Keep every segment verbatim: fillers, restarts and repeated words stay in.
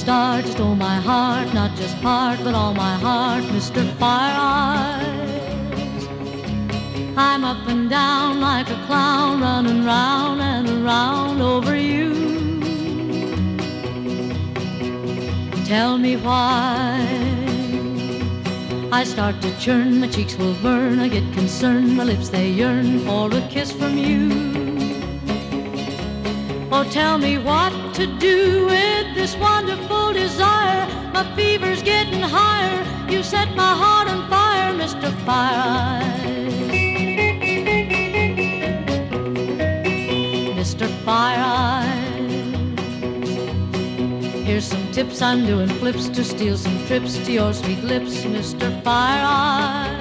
start stole my heart, not just part, but all my heart, Mister Fire Eyes. I'm up and down like a clown, running round and around over you. Tell me why I start to churn, my cheeks will burn, I get concerned, my lips they yearn for a kiss from you. Oh, tell me what to do with this wonderful desire. My fever's getting higher. You set my heart on fire, Mister Fire Eyes. Mister Fire Eyes. Here's some tips, I'm doing flips to steal some trips to your sweet lips, Mister Fire Eyes.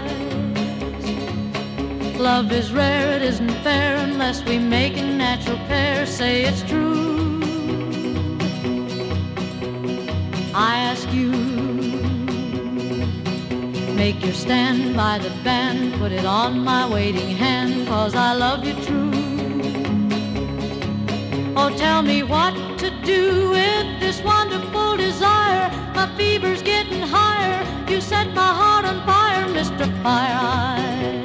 Love is rare, it isn't fair unless we make a natural pair. Say it's true. I ask you, make your stand by the band, put it on my waiting hand, 'cause I love you true. Oh, tell me what to do with this wonderful desire. My fever's getting higher. You set my heart on fire, Mister Fire Eyes.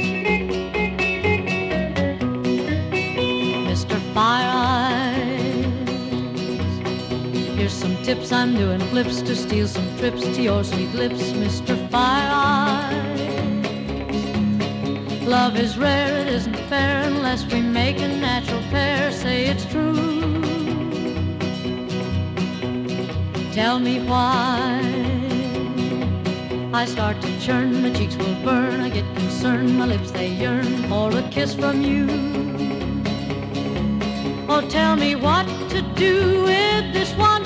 Fire Eyes. Here's some tips, I'm doing flips to steal some trips to your sweet lips, Mister Fire Eyes. Love is rare, it isn't fair unless we make a natural pair. Say it's true. Tell me why I start to churn, my cheeks will burn, I get concerned, my lips they yearn for a kiss from you. Oh, tell me what to do with this one